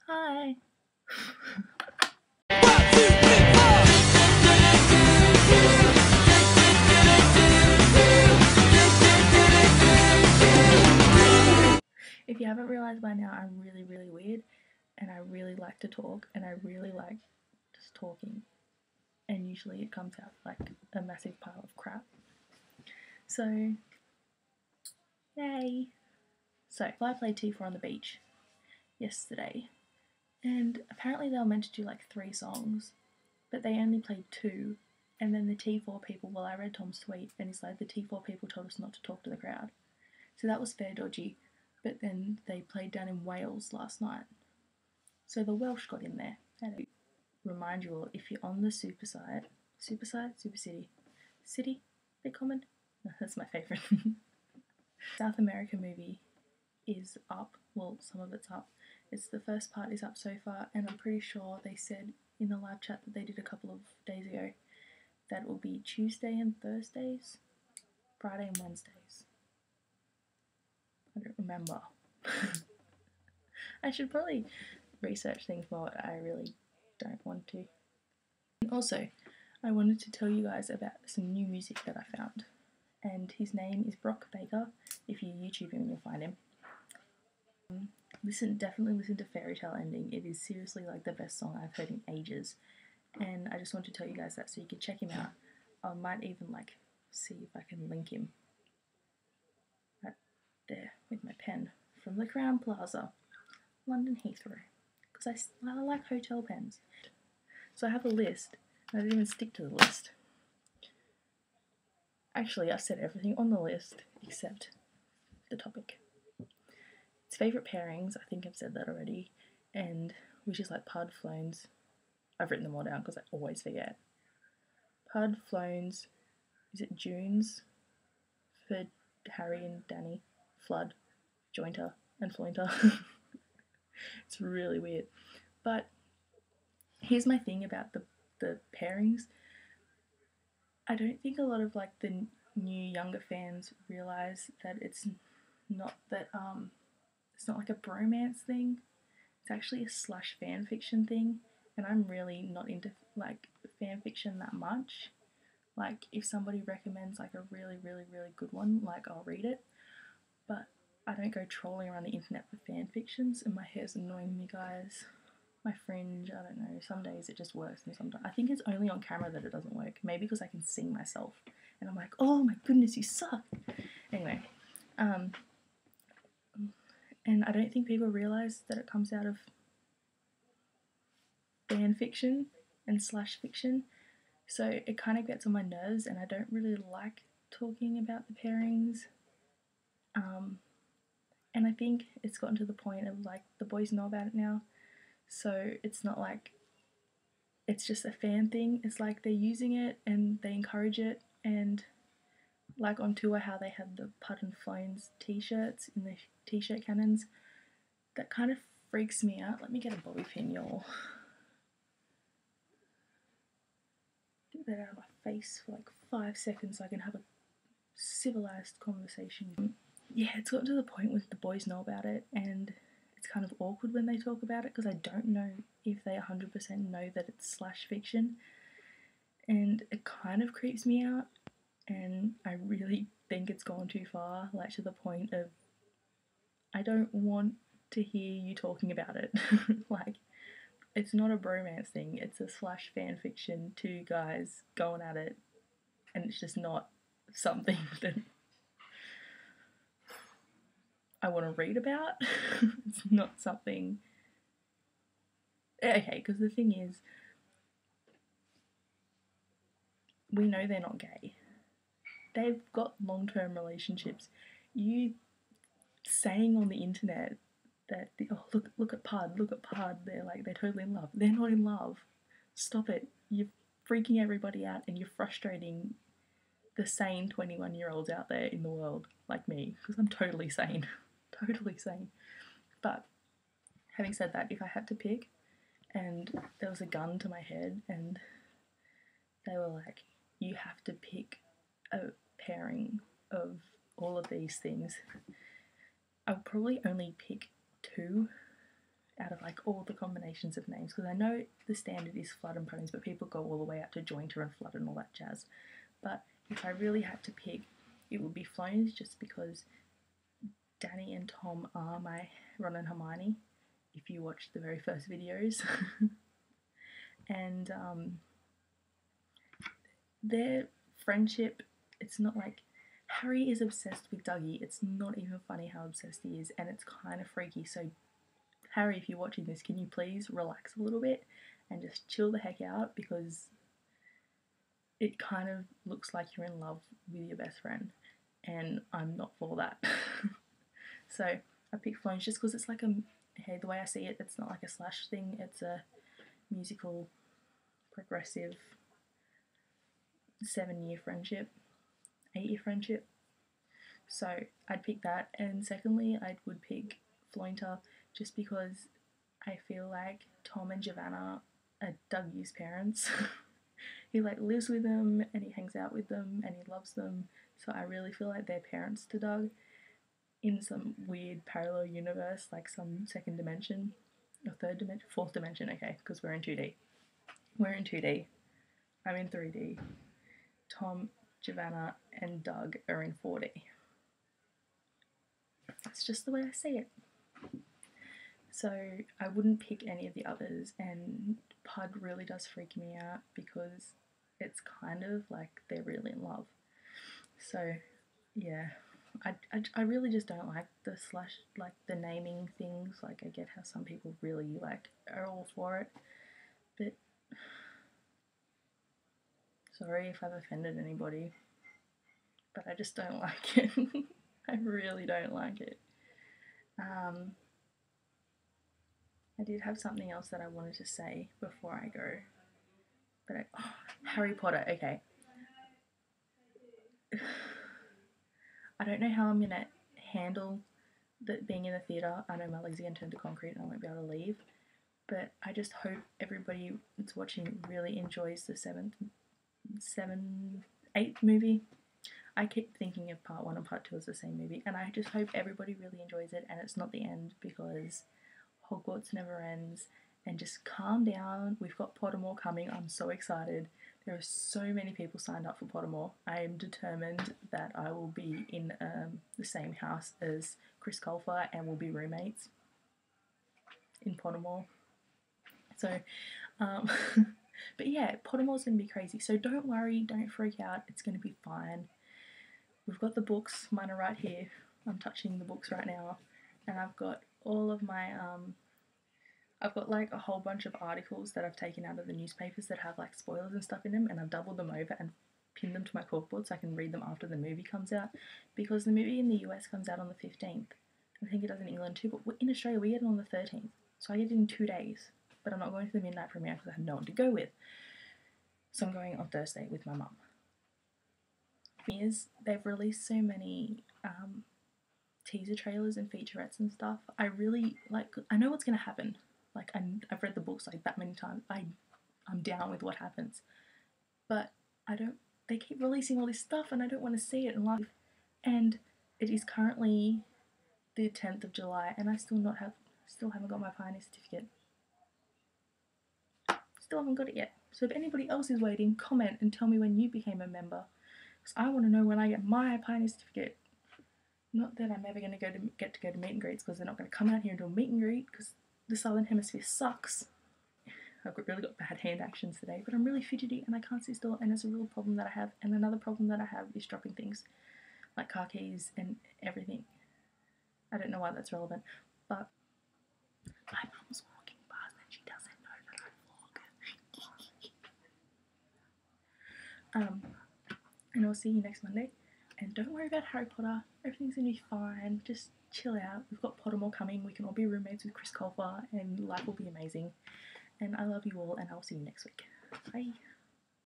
Hi. If you haven't realised by now, I'm really weird, and I really like to talk, and I really like just talking, and usually it comes out like a massive pile of crap. So, yay! So, I played T4 on the beach yesterday, and apparently they were meant to do like 3 songs, but they only played 2, and then the T4 people, well, I read Tom's tweet, and he's like, the T4 people told us not to talk to the crowd. So that was fair dodgy, but then they played down in Wales last night. So the Welsh got in there. And remind you all, if you're on the Super City, bit common? No, that's my favourite. South America movie is up. Well, some of it's up. It's the first part is up so far, and I'm pretty sure they said in the live chat that they did a couple of days ago that it will be Tuesday and Thursdays, Friday and Wednesdays. I don't remember. I should probably research things more, but I really don't want to. And also, I wanted to tell you guys about some new music that I found. And his name is Brock Baker. If you YouTube him, you'll find him. Definitely listen to Fairy Tale Ending. It is seriously like the best song I've heard in ages. And I just want to tell you guys that so you can check him out. I might even like see if I can link him right there with my pen from the Crowne Plaza, London Heathrow, because I like hotel pens. So I have a list, and I didn't even stick to the list. Actually, I said everything on the list except the topic. It's favourite pairings, I think I've said that already, and which is like Pud, Floans. I've written them all down because I always forget. Pud, Floans, is it Junes for Harry and Danny, Flood, Jointer, and Flointer. It's really weird. But here's my thing about the pairings. I don't think a lot of like the new younger fans realise that it's not like a bromance thing. It's actually a / fan fiction thing, and I'm really not into like fan fiction that much. Like if somebody recommends like a really good one, like I'll read it, but I don't go trolling around the internet for fan fictions, and my hair's annoying me, guys. My fringe, I don't know, some days it just works and sometimes I think it's only on camera that it doesn't work. Maybe because I can see myself and I'm like, oh my goodness, you suck. Anyway, and I don't think people realise that it comes out of fan fiction and / fiction, so it kind of gets on my nerves, and I don't really like talking about the pairings. And I think it's gotten to the point of like the boys know about it now, so it's not like it's just a fan thing. It's like they're using it and they encourage it, and like on tour how they had the Pud and Floans t-shirts in the t-shirt cannons, that kind of freaks me out. Let me get a bobby pin, y'all. Get that out of my face for like 5 seconds so I can have a civilised conversation. Yeah, it's gotten to the point where the boys know about it, and it's kind of awkward when they talk about it because I don't know if they 100% know that it's / fiction, and it kind of creeps me out, and I really think it's gone too far, like to the point of I don't want to hear you talking about it. Like, it's not a bromance thing, it's a / fan fiction, 2 guys going at it, and it's just not something that I want to read about. It's not something. Okay, because the thing is, we know they're not gay. They've got long-term relationships. You saying on the internet that look at Pud, they're totally in love. They're not in love. Stop it. You're freaking everybody out, and you're frustrating the sane 21-year-olds out there in the world like me, because I'm totally sane. Totally sane. But having said that, if I had to pick and there was a gun to my head and they were like, you have to pick a pairing of all of these things, I would probably only pick 2 out of like all the combinations of names, because I know the standard is Flood and Ponies, but people go all the way up to Jointer and Flood and all that jazz. But if I really had to pick, it would be Floans, just because Danny and Tom are my Ron and Hermione, if you watch the very first videos. And their friendship, it's not like Harry is obsessed with Dougie. It's not even funny how obsessed he is, and it's kind of freaky. So Harry, if you're watching this, can you please relax a little bit and just chill the heck out, because it kind of looks like you're in love with your best friend, and I'm not for that. So I picked Floans just because it's like hey, the way I see it, it's not like a slash thing, it's a musical, progressive 7-year friendship, 8-year friendship. So I'd pick that, and secondly, I would pick Flointer just because I feel like Tom and Giovanna are Dougie's parents. He like lives with them and he hangs out with them and he loves them, so I really feel like they're parents to Doug in some weird parallel universe, like some second dimension or third dimension, fourth dimension, okay, because we're in 2D. We're in 2D. I'm in 3D. Tom, Giovanna, and Doug are in 4D. That's just the way I see it. So I wouldn't pick any of the others, and Pud really does freak me out because it's kind of like they're really in love. So yeah, I really just don't like the slash, like the naming things. Like I get how some people really like are all for it, but sorry if I've offended anybody, but I just don't like it. I really don't like it. I did have something else that I wanted to say before I go, but Harry Potter, okay. I don't know how I'm going to handle being in the theatre. I know my legs are going to turn to concrete and I won't be able to leave, but I just hope everybody that's watching really enjoys the 8th movie. I keep thinking of part 1 and part 2 as the same movie, and I just hope everybody really enjoys it and it's not the end, because Hogwarts never ends. And just calm down. We've got Pottermore coming. I'm so excited. There are so many people signed up for Pottermore. I am determined that I will be in the same house as Chris Colfer and we'll be roommates in Pottermore. So, but yeah, Pottermore's going to be crazy. So don't worry, don't freak out. It's going to be fine. We've got the books. Mine are right here. I'm touching the books right now. And I've got all of my, I've got like a whole bunch of articles that I've taken out of the newspapers that have like spoilers and stuff in them, and I've doubled them over and pinned them to my corkboard so I can read them after the movie comes out, because the movie in the US comes out on the 15th. I think it does in England too, but in Australia we get it on the 13th. So I get it in 2 days, but I'm not going to the midnight premiere because I have no one to go with. So I'm going on Thursday with my mum. They've released so many teaser trailers and featurettes and stuff. I really like. I know what's going to happen. Like I've read the books like that many times. I'm down with what happens, but I don't. They keep releasing all this stuff, and I don't want to see it in live. And it is currently the 10th of July, and I still haven't got my Pioneer certificate. Still haven't got it yet. So if anybody else is waiting, comment and tell me when you became a member, because I want to know when I get my Pioneer certificate. Not that I'm ever going to get to go to meet and greets, because they're not going to come out here and do a meet and greet, because the Southern Hemisphere sucks. I've really got bad hand actions today, but I'm really fidgety and I can't sit still, and it's a real problem that I have. And another problem that I have is dropping things like car keys and everything. I don't know why that's relevant, but my mum's walking past and she doesn't know that I vlog. And I'll see you next Monday. And don't worry about Harry Potter. Everything's gonna be fine. Just chill out. We've got Pottermore coming. We can all be roommates with Chris Colfer, and life will be amazing. And I love you all, and I'll see you next week. Bye.